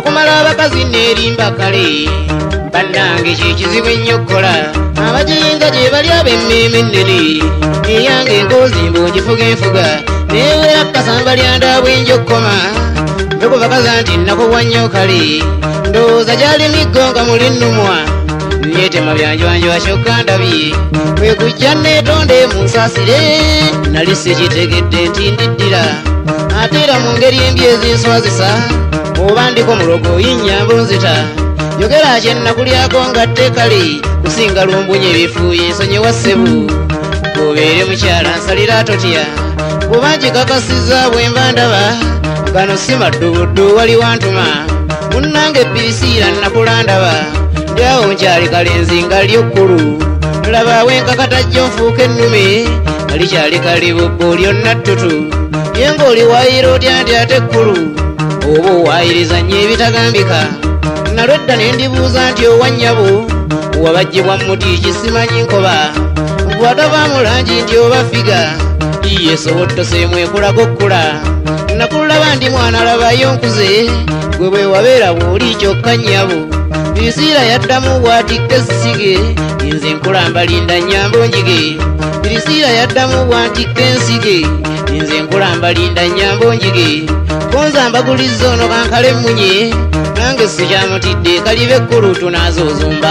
okumala abakazi nerimba kale bannange kyekizibu ennyo okukola abajinga gye bali ab'emmeeme ennene eyange enkoozi mbungifuga enfuga neewera kasamba lyanda bwenjokoma mbekuvakaza nti nakubwa nnyo kale ndowooza gyali miggo nga muli nnumwa nyetema byanjwanjwa kyokka ndabye bwe kujja neetonde munsaasire nali sikitegedde nti ndiddira ate era mu ngeri embi ezinswazisa oba ndiko mulogo yinnyambo nzita yogera kyennakulyako ngatte kale kusinga lumbunye ebifuuye nsonyiwa ssebu obeere mukyala nsalira totya kuba nkikakasizza bwe mba ndaba gano si maddubuddu wali wantuma munnange Pirisiira nnakula ndaba ndyawo nkyali kalenzi nga lyokkulu laba wenkakatajjo nfuuka ennume kalikyali kalibubbo lyonna ttutu ye ng'oli waayira otya nti ate ekkulu oba owaayiriza nnyo ebitagambika nalwedda ne ndibuuza nti owannyabo wabajjibwa muti kisimanyi nkoba bw'atavaamu langi nti oba figa yesobottosemu ekulako okkula nakulaba ndi mwana labayo nkuze gwe bwe wabeera bw'oli kyokka nnyabo Pirisiira yaddamu bw'atikka essige nze nkulamba linda nnyambo njige Pirisiira yaddamu bw'antikka ensige nze nkulamba linda nnyambo njige konza mbagulizza ono kankale munye nange sikyamutidde kalibe ekkulu tunaazozumba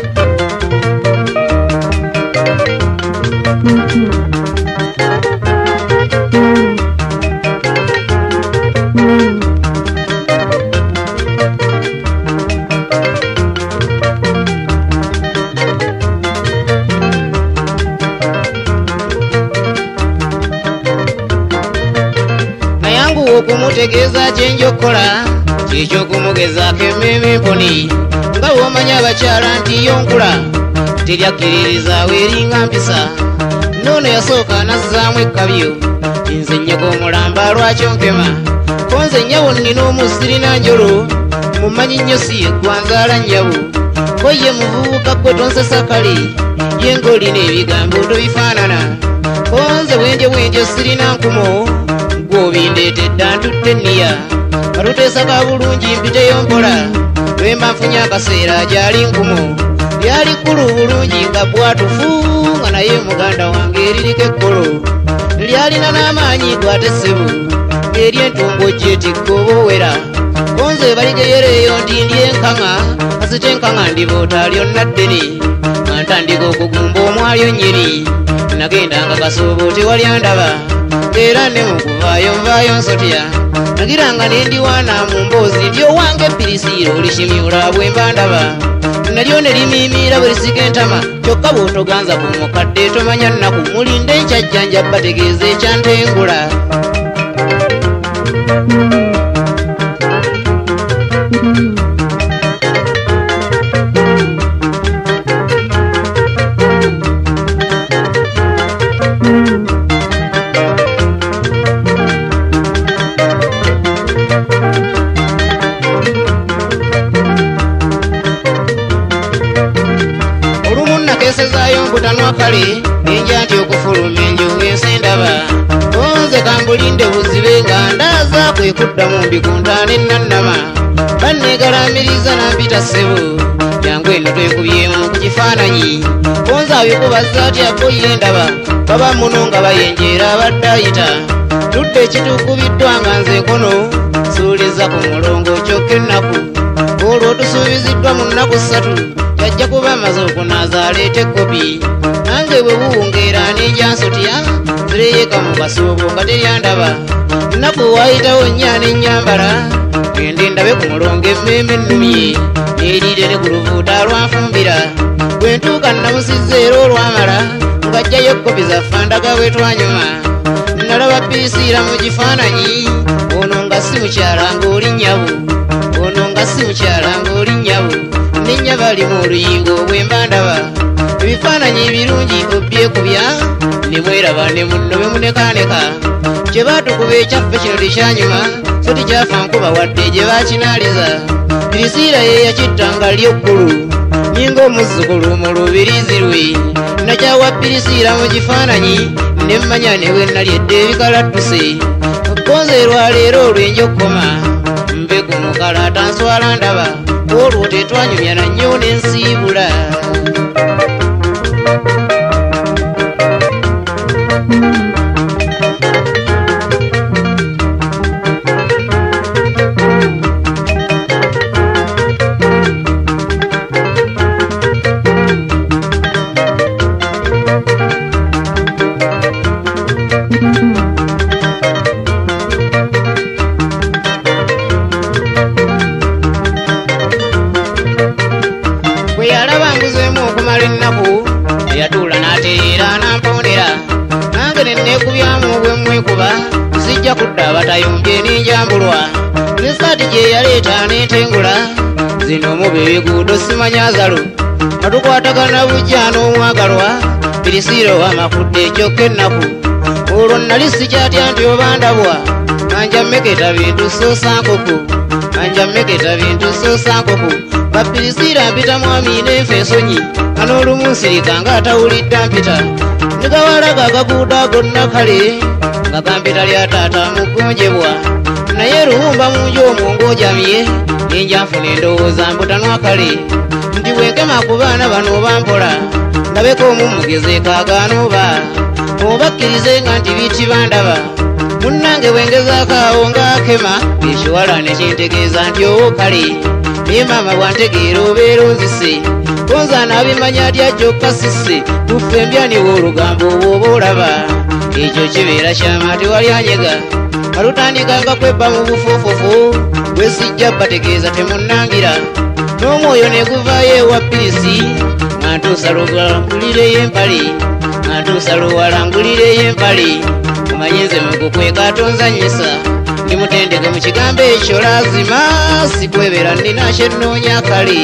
okumutegeeza kyenjokola kyekyokumugezako emmeeme emponi nga bw'omanya abakyala nti yo nkula teryakkiririzaawo eringa mpisa noono yasooka nazzaamu ekkabyo nze nnyeko omulamba lwakyo nkema ko nze nnyabo nnina omusirina njolo mumanyi nnyo si yeggwa nzaala nnyabo ko ye muvubuka gwe tonsesa kale ye ng'olina ebigambo tobifaanana ko nze bwenje sirina nkumo gw'obindeetedde antutte enniya katuteesaka bulungi mpiteyo mpola lwemba nfunye akaseera gyali nkumo lyali kkulu bulungi nga bwatufu nga naye muganda wange eririko ekkolo lyalina n'amaanyi gwate ssebo ng'eryentungo gyetikka oba owera konze baligeyereeyo nti ndi enkaŋa kasite enkaŋa ndiboota lyonna ddene nga ntandika okugumba omwalyo nnyini nagendanga kasoobo tewalyandaba era ne mukuvaayo nvaayo nsotya nagiranga ne ndiwaana mu mboozi ndyowange Pirisiira olikimyula bwe mba ndaba nalyo ne limiimiira bwe lisika entama kyokka bw'otoganza ku mukadde tomanya nnaku mulinde nkyajjanja bategeeza ekyantengula kale ninja nti okufuluma enjovu ensendaba onze kambulinde buzibe nga ndaaza kwekuddamu mbikuntane nannama bannegalamiriza nampita ssebo jangu eno twekubyemu ku kifaananyi onze abikubazza atyako yendaba baba muno nga bayenjeera abadde ayita tudde ekitukubiddwa nga nze nkono suuliza ku mulongo kyokka ennaku olwo tusuubiziddwa mu nnaku 3 yajja kuba amaze okunaaza aleeta ekkopi nange bwe buwungeera n'ejansotya zireeyeka mu kasoobo nga teryandaba nnaku waayitawo nnya n'ennyambala gende ndabe ku mulongo emmeeme ennumye n'eriire ne ku luvuuta lwanfumbira bwe ntuuka namusizza era olwamala ng'ajjayo ekkopi zaffe ndaga bwe twanyuma nalaba Pirisiira mu kifaananyi ono nga si mukyala ng'oli nnyabo ono nga si mukyala ng'oli nnyabo nennya bali mu oluyingo bwe mba ndaba ebifaananyi ebirungi obyekubya ne mweraba ne munno be munekaneka kye baatukuba ekyaffe kino tekyanyuma so tekyafa nkuba wadde gye baakinaaliza Pirisiira ye yakittanga lyokkulu nyinga omuzzukulu mu lubirizi lwe nakyawa Pirisiira mu kifaananyi ne mmanya ne bwe nalyedde ebikalattuse konze lwaleero olwenja okukoma mbe ku muka kala tanswala ndaba olwo tetwanyumya na nnyo n'ensiibula. Bwe yalaba nguzeemu okumala ennaku eyatuula n'atereera n'ampondera nange ne neekubyamu bwe mwekuba sijja kudda abatayumbye n'enjambulwa n'essaati gye yaleeta n'entengula zino mu bibiguudo simanyazalo nga tukwatagana bujja n'omwagalwa Pirisiira w'amafudde kyokka ennaku olwo nali sikyatya nti oba ndabwa anja mmeketa bintu soosa nkoko anja mmeketa bintu soosa nkoko Bapirisiira mpita mwami n'enfa ensonyi nga n'olumu nsirika ng'atawulidde mpita nigawalaga agaguuda gonna kale nga gampita lya taata mugonjebwa naye luwumba mu nju omwo ng'ojamye ninja nfuna endowooza mbutanwa kale nti bwenkema ku baana bano oba mpola ndabeko omumugeze kaagaana obakkirize nga nti biti bandaba munnange bwengezaako awo ng'akema ekiwala ne kintegeeza nti owo kale naye maama bwantegeera obeera onzise konza n'abimanya atya kyokka sisse tuffe mbyaniwo olugambo obwoba olaba ekyo kibeera kyama tewali anyega alutandikanga kwebba mu bufoofofo bwe sijja bategeeza temunnangira n'omwoyo ne guvaayo ewa Pirisi nga ntuusa luwalangulireyo empale nga ntuusa luwalangulireyo empale omanye nze mugukweka atonzanyisa ndimutendeke mu kigambo ekyo laazima sikwebera nnina kyennoonya kale.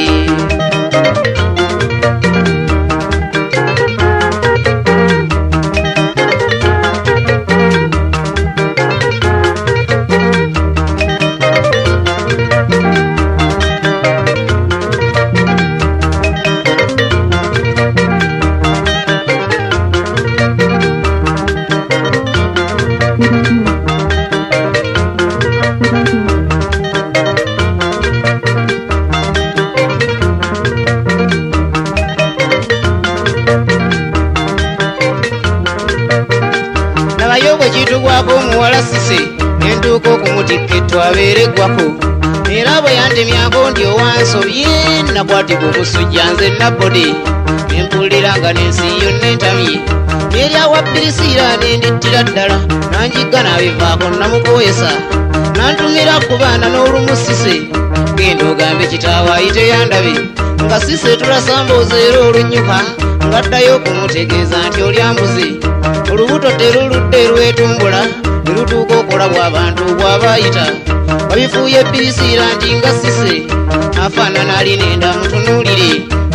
nabayo bwe kitugwako omuwala Sise nentuuka okumutikka abeere eggwako era bwe yantemyako nti owansobye nakwatibwa omusujja nze nabbode nempulira nga n'ensi yonna entamye n'eryawa Pirisiira nendittira ddala nanjigga n'abivaako namukoyesa nantumira ku baana n'olumu Sise genda ogambe kitaawe ayite yandabe nga Sise tulasambooza era olunnyuka ngaddayo okumutegeeza nti olyambuze olubuto teruludde lwetumbula ne lutuuka okulabwa abantu bw'abayita babifuuye Pirisiira nti nga Sise afaanana alina enda mutunuulire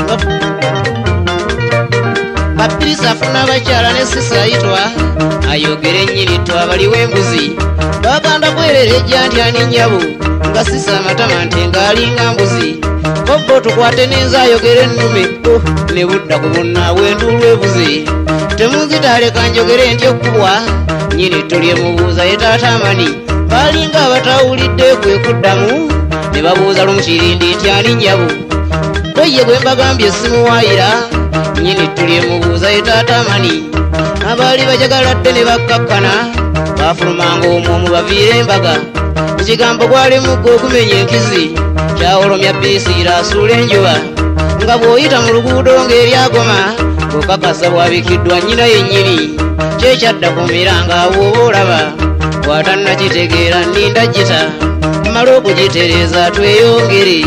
nga Pirisi afuna abakyala ne Sise ayitwa ayogere ennyini twabaliwo embuzi baganda kwererejja nti ani nnyabo nga Sise amatama nti ng'alinga mbuzi kobbo tukwate n'enze ayogere ennume ne budda ku bunnaabwe enduulu ebuze temunzitaleka njogere nti okkubwa nnyini tulye mubuuza ye taata amani balinga abatawulidde kwe kuddamu ne babuuza lumukirindi nti ani nnyabo kweye gwe mbagambye simuwaayira nnyini tulye mubuuza ye taata amani abaali bajagaladde ne bakkakkana baafulumanga omwo mu baviire embaga ekigambo gwali muggo okumenya enkizi kyawolomya Pirisiira asuula enjuba nga bw'oyita mu luguudo ng'eryagoma okakasa bwabikiddwa nnyina yennyini kyekyadda kumira ng'awo oba olaba bw'atannakitegeera nninda gita mmala okugitereeza tweyongere.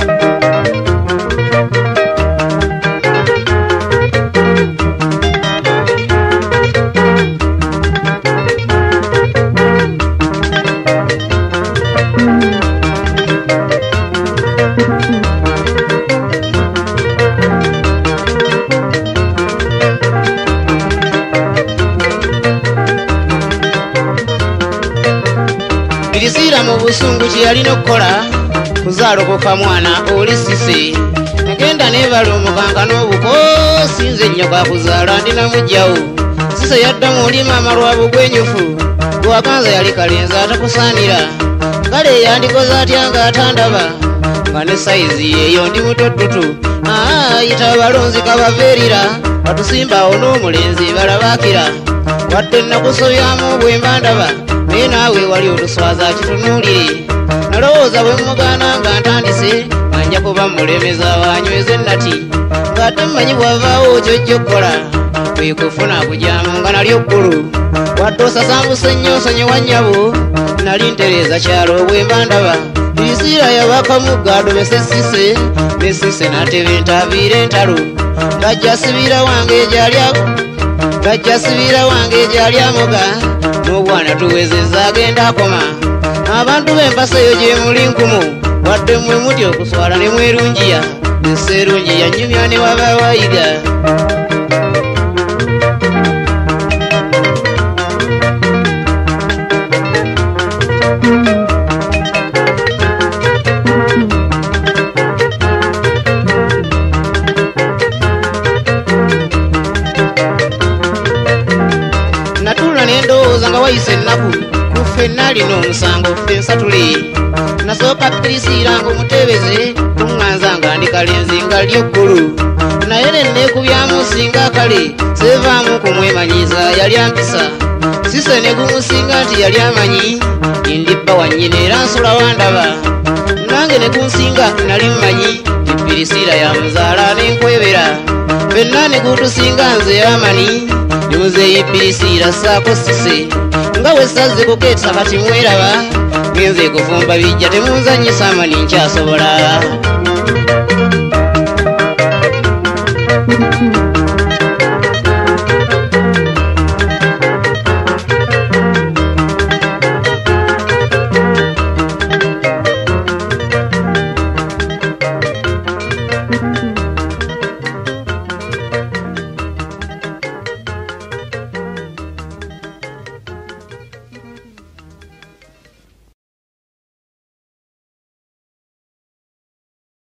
Pirisiira mu busungu kye yalina okukola kuzaalokoka mwana oli Sise agenda neebala omukanga n'obukoosi nze nnyo kuzaala ndinamugjawo Sise yaddamu oli maama lwa bugwenyufu gwakanza yali kalenzi atakusaanira kale yandikoze atya ng'atandaba nga ne sayizi eyo ndi mutotutu. Yita abalonzi kabaveerira batusimbawo n'omulenzi balabakira wadde nakusobyamu bwe mba ndaba naye naawe wali otuswaza kitunuulire. Nalowooza bwe mugaana nga ntandise anja kuba mulemeza wanyweze nati ng'ate mmanyi bw'avaawo kyojja okukola kwe kufuna kujyamu nga nalyo ggulu wadde osasambuse nnyo nsonyiwa nnyabo nali ntereeza kyalo bwe mba ndaba Isira yabakamugga adomese Sise ne Sise n'ateba entaviira entalo ng'ajja sibira wange gy'ali amoga n'obwana tuwezezza agenda akoma. Abantu b'empaseyo gye muli nkumu wadde mmwe mutya okuswala ne mwerungiya esseerungi yanyumya ne waba wayiga. Natula ne ndowooza nga wayise ennaku ku ffenna alina omusango ffe nsatule. Nasooka ppirisiira ng'omutebeze kuŋŋanza nga ndi kalenzi nga lyo ggulu naye ne neekubyamu singa kale seevaamu kumwemanyiiza yali ampisa. Sise ne gumusinga nti yali amanyi ndi bba wannyina era nsula wandaba nange ne kunsinga nali mmanyi nti ppirisiira ya muzaala n'enkwebera. Ffenna ne gutusinga nze amani ne muzeeyi ppirisiira ssaako Sise nga we sazze kukeetsa kati mweraba ngenze kufumba bijja temunzannyisa amani nkyasobola.